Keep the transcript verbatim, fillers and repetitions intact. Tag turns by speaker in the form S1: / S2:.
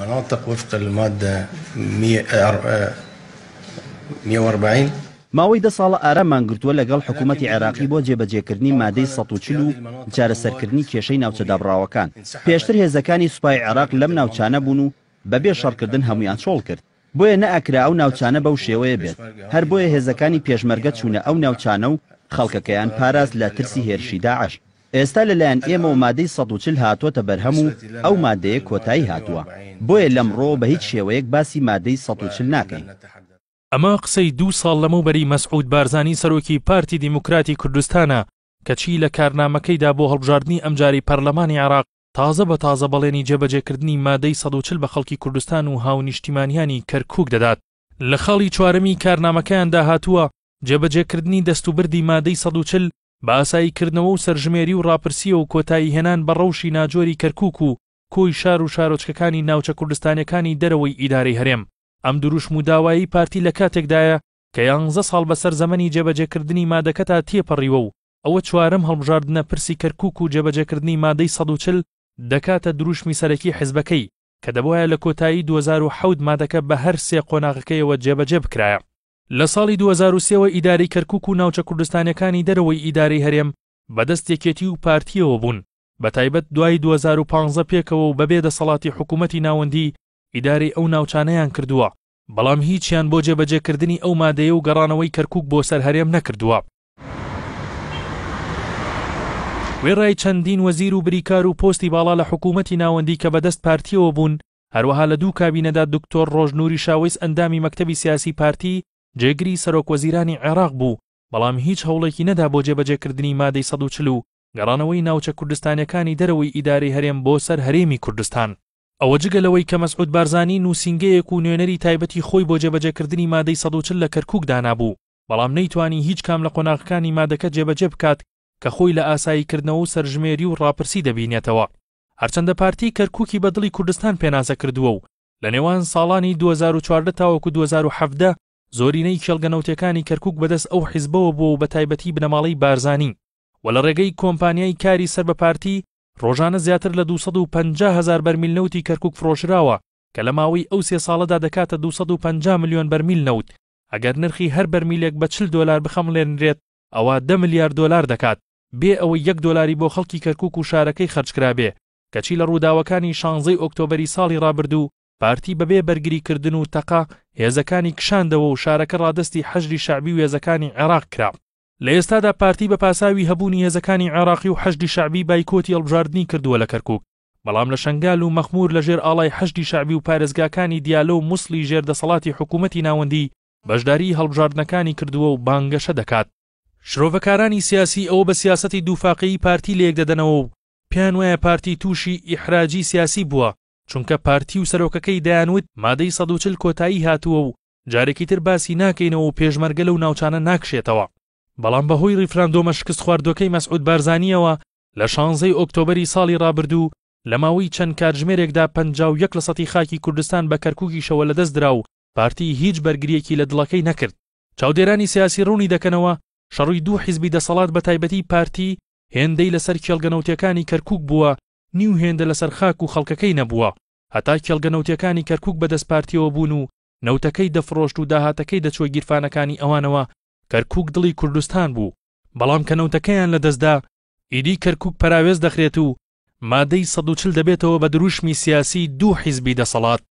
S1: المناطق وفق المادة مئة وأربعين.
S2: ماوەی دە ساڵە ئارامان گرتووە لەگەڵ حکوومەتی عێراقی بۆ جێبەجێکردنی مادەی سەد و چل و چارەسەرکردنی کێشەی ناوچەدابڕاوەکان. پێشتر هێزەکانی سوپای عێراق لەم ناوچانە بوون و بەبێ شەڕکردن هەمویان چۆڵ کرد. بۆیە نەئەکرا ئەو ناوچانە بەو شێوەیە بێت. هەر بۆیە هێزەکانی پێشمەرگە چوونە ئەو ناوچانە و خەڵکەکەیان پاراست لە ترسی هێرشی داعش. ئێستا لەلایەن ئێمە و مادەی سەد و چل هاتووەتە بەرهەم و ئەو مادەیە کۆتایی هاتووە. بۆیە لەمڕۆ بە هیچ شێوەیەک باسی مادەی سەد و چل ناکەین.
S3: ئەمە قسەی دوو ساڵ لەمەوبەری مەسعود بارزانی سەرۆکی پارتی دیموکراتی کوردستانە کەچی لە کارنامەکەیدا بۆ هەڵبژاردننی ئەمجاری پەرلەمانی عێراق تازە بە تازە بەڵێنی جێبەجێکردنی مادەی سەد و چل بە خەڵکی کوردستان و هاونیشتیمانیانی کەرکووک دەدات. لە خاڵی چوارەمی کارنامەکەیاندا هاتووە جێبەجێکردنی دەستوبردی مادەی سەد و چل بە ئاساییکردنەوە و سەرژمێری و ڕاپرسیە و کۆتایی هێنان بە ڕەوشی ناجۆری کەرکووک و کۆی شار و شارۆچکەکانی ناوچە کوردستانەکانی دەرەوەی ئیدارەی هەرێم. ئەم دروشم و داوایی پارتی لە کاتێکدایە کە یانزە ساڵ بەسەر زەمەنی جێبەجێکردنی مادەکەتا تێپەڕیوە و ئەوە چوارەم هەڵبژاردنە پرسی کەرکووک و جێبەجێکردنی مادەی سەد و چل دەکاتە دروشمی سەرەکی حیزبەکەی کە دەبوایە لە کۆتایی دوو هەزار و حەوت مادەکە بە هەر سێ قۆناغەکەیەوە جێبەجێ بکرایە. لە ساڵی دوو هەزار و سێەوە ئیدارەی کەرکووک و ناوچە کوردستانەکانی دەرەوەی ئیدارەی هەرێم بەدەست یەکێتی و پارتیەوە بوون. بەتایبەت دوای دوو هەزار و پانزە پێکەوە و بەبێ دەسەڵاتی حکوومەتی ناوەندی ئیدارەی ئەو ناوچانەیان کردووە. بەڵام هیچیان بۆ جێبەجێکردنی ئەو مادەیە و گەڕانەوەی کەرکووک بۆ سەر هەرێم نەکردووە. وێڕای چەندین وەزیر و بریکار و پۆستی باڵا لە حکوومەتی ناوەندی کە بەدەست پارتیەوە بوون هەروەها لە دوو کابینەدا دکتۆر ڕۆژنووری شاویز ئەندامی مەکتەبی سیاسی پارتی جێگری سەرۆک وەزیرانی عێراق بوو بەڵام هیچ هەوڵێکی نەدا بۆ جێبەجێکردنی مادەی سەد و چل و گەڕانەوەی ناوچە کوردستانەکانی دەرەوەی ئیدارەی هەرێم بۆ سەر هەرێمی کوردستان. ئەوە جگەلەوەی کە مەسعود بارزانی نووسینگەیەک و نوێنەری تایبەتی خۆی بۆ جێبەجێکردنی مادەی سەد و چل لە کەرکووک دانابوو بەڵام نەیتوانی هیچ کام لە قۆناغەکانی مادەکە جێبەجێ بکات کە خۆی لە ئاساییکردنەوە و سەرژمێری و ڕاپرسی دەبینێتەوە. هەرچەندە پارتی کەرکووکی بەدڵی کوردستان پێناسە کردووە و لە نێوان ساڵانی دوو هەزار و چواردە تاوەکو دوو هەزار و حەڤدە زۆرینەی کێڵگەنەوتەکانی کەرکووک بەدەست ئەو حیزبەوە بووە و بە تایبەتی بنەماڵەی بارزانی و لە ڕێگەی کۆمپانیای کاری سەر بە پارتی ڕۆژانە زیاتر لە دووسەد و پەنجا هەزار بەرمیل نەوتی کەرکووک فرۆشراوە کە لە ماوەی ئەو سێ ساڵەدا دەکاتە دووسەد و پەنجا ملیۆن بەرمیل نەوت. ئەگەر نرخی هەر بەرمیلێک بە چل دۆلار بخەمڵێنرێت ئەوە دە ملیارد دۆلار دەکات بێ ئەوەی یەک دۆلاری بۆ خەڵکی کەرکووک و شارەکەی خەرجکرابێ کەچی لە ڕووداوەکانی شانزەی ئۆکتۆبەری ساڵی ڕابردوو پارتی بەبێ بەرگریکردن و تەقا هێزەکانی کشاندەوە و شارەکە ڕادستی حەشری شەعبی و هێزەکانی عێراق کرا. لە ئێستادا پارتی بە پاساوی هەبوونی هێزەکانی عێراقی و حەشری شەعبی بایکۆتی هەڵبژاردننی کردووە لە کەرکووک بەڵام لە شنگال و مەخمور لەژێر ئاڵای حەشری شەعبی و پارێزگاکانی دیالۆ و مووسڵی ژێردەسەڵاتی حکوومەتی ناوەندی بەشداری هەڵبژاردنەکانی کردووە و بانگەشە دەکات. شرۆڤەکارانی سیاسی ئەوە بە سیاسەتی دووفاقەیی پارتی لێک دەدەنەوە و پێیان وایە پارتی تووشی ئیحراجی سیاسی بووە چونکە پارتی و سەرۆکەکەی دەیانوت مادەی سەد و چل کۆتایی هاتووە و جارێکی تر باسی ناکەینەوە و پێشمەرگە لەو ناوچانە ناکشێتەوە. بەڵام بەهۆی ڕیفراندۆمە شکست خواردوەکەی مەسعود بارزانیەوە لە شانزەی ئۆکتۆبەری ساڵی ڕابردوو لە ماوەی چەند کاتژمێرێکدا پەنجا و یەک لە سەدی خاکی کوردستان بە کەرکووکیشەوە لەدەست درا و پارتی هیچ بەرگریەکی لە دڵەکەی نەکرد. چاودێرانی سیاسی ڕوونی دەکەنەوە شەڕی دوو حیزبی دەسەڵات بە تایبەتی پارتی هێندەی لەسەر کێڵگەنەوتیەکانی کەرکووک بووە نیو هێندە لەسەر خاک و خەڵکەکەی نەبووە هەتا کێڵگەنەوتیەکانی کەرکووک بەدەست پارتیەوە بوون و نەوتەکەی دەفرۆشت و داهاتەکەی دەچوە گیرفانەکانی ئەوانەوە کەرکووک دڵی کوردستان بوو بەڵام کە نەوتەکەیان لەدەستدا ئیدی کەرکووک پەراوێز دەخرێت و مادەی سەد و چل دەبێتەوە بە دروشمی سیاسی دوو حیزبی دەسەڵات.